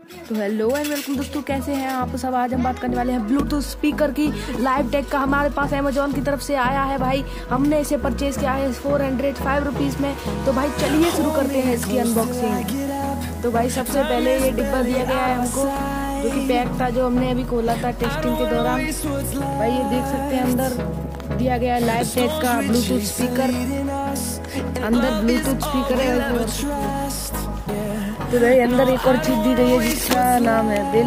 तो hello and welcome दोस्तों, कैसे हैं आप सब। आज हम बात करने वाले हैं ब्लूटूथ स्पीकर की। लाइव टेक का हमारे पास अमेजोन की तरफ से आया है भाई। हमने इसे परचेज किया है 405 रुपीज़ में। तो भाई चलिए शुरू करते हैं इसकी अनबॉक्सिंग। तो भाई सबसे पहले ये डिब्बा दिया गया है हमको, जो कि पैक था, जो हमने अभी खोला था टेस्टिंग के दौरान। भाई ये देख सकते हैं अंदर दिया गया है लाइव टेक का ब्लूटूथ स्पीकर। अंदर ब्लूटूथ स्पीकर है। तो भाई अंदर एक और चीज दी गई है जिसका नाम है बिल।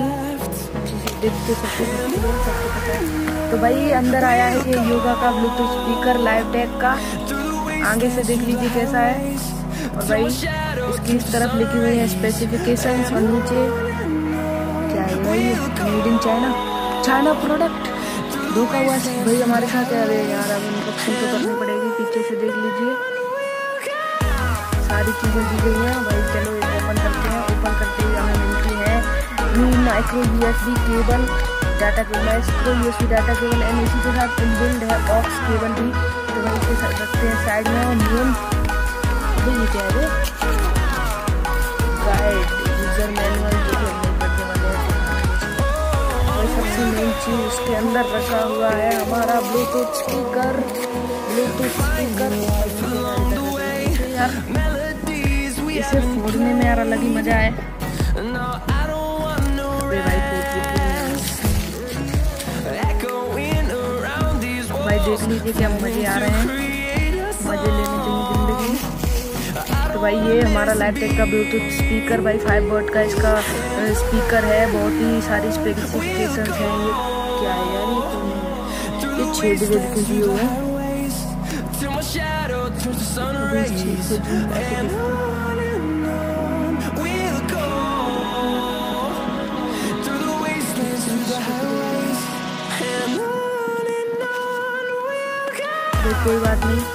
तो भाई अंदर आया है ये योगा का ब्लूटूथ स्पीकर लाइव टेक का। आगे से देख लीजिए कैसा है। और भाई इसकी इस तरफ लिखी हुई है स्पेसिफिकेशंस, और नीचे क्या है भाई, मेड इन चाइना प्रोडक्ट। धोखा हुआ भाई हमारे साथ। अरे यार अब अनबॉक्सिंग तो करनी पड़ेगी। पीछे से देख लीजिए सारी चीज़ें दी गई हैं भाई। चलो ओपन करते हैं। ओपन करते हुए हमें मिलती है micro USB cable, data cable, micro USB data cable, and इसी के साथ इनबिल्ड है ऑक्स केबल भी। तो भाई इसे रखते हैं साइड में। और मेन ये क्या है, गाइड यूजर मैनुअल, जो कि हमने पढ़ने वाले हैं। भाई सबसे मेन चीज़ उसके अंदर रखा हुआ है हमारा ब्लूटूथ स्पीकर। इसे फोड़ने में यार अलग ही मजा है। भाई देख लीजिए क्या मजे आ रहे हैं, मजे लेने चाहिए जिंदगी। तो भाई ये हमारा लाइव टेक का ब्लूटूथ स्पीकर भाई 5 वॉट का इसका स्पीकर है। बहुत ही सारी स्पेसिफिकेशंस हैं। ये क्या है यार, ये 6 वोल्ट की जियो है। कोई बात नहीं,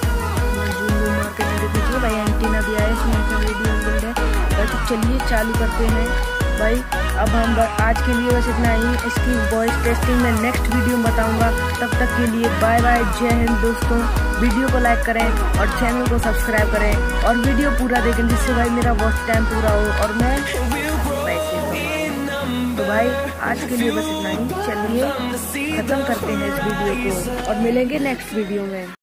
भाई एंटीना भी आया इसमें, रेडियो बिल्ड है भाई। तो चलिए चालू करते हैं भाई। अब हम आज के लिए बस इतना ही। इसकी वॉइस टेस्टिंग में नेक्स्ट वीडियो में बताऊंगा। तब तक के लिए बाय बाय, जय हिंद दोस्तों। वीडियो को लाइक करें और चैनल को सब्सक्राइब करें और वीडियो पूरा देखें, जिससे भाई मेरा वॉच टाइम पूरा हो और मैं पैसे कमाऊं। तो भाई आज के लिए बस इतना ही। चलिए खत्म करते हैं इस वीडियो को और मिलेंगे नेक्स्ट वीडियो में।